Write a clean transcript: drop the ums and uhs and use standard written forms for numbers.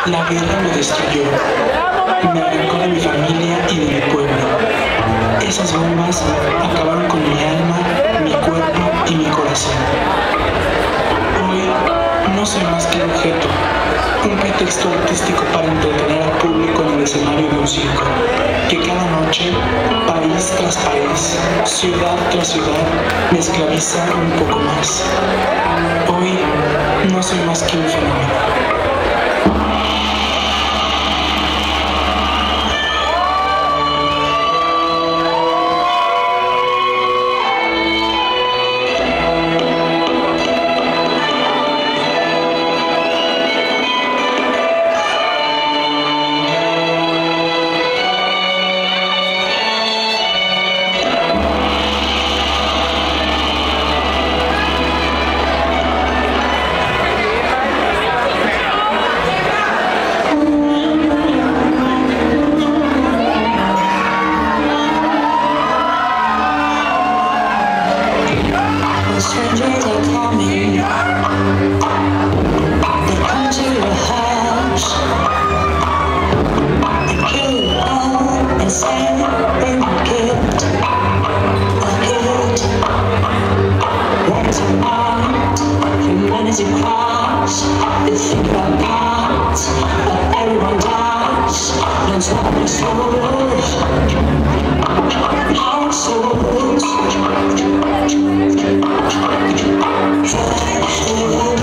La guerra lo destruyó, me arrancó de mi familia y de mi pueblo. Esas bombas acabaron con mi alma, mi cuerpo y mi corazón. Hoy no soy más que un objeto, un pretexto artístico para entretener al público en el escenario de un circo, que cada noche, país tras país, ciudad tras ciudad, me esclaviza un poco más. Hoy no soy más que un fenómeno. Strangers are coming. They come to your house. They kill you all and say they're guilt. A guilt. That's art. Humanity cries. They think about parts, but everyone dies. Don't swap their souls. Our souls.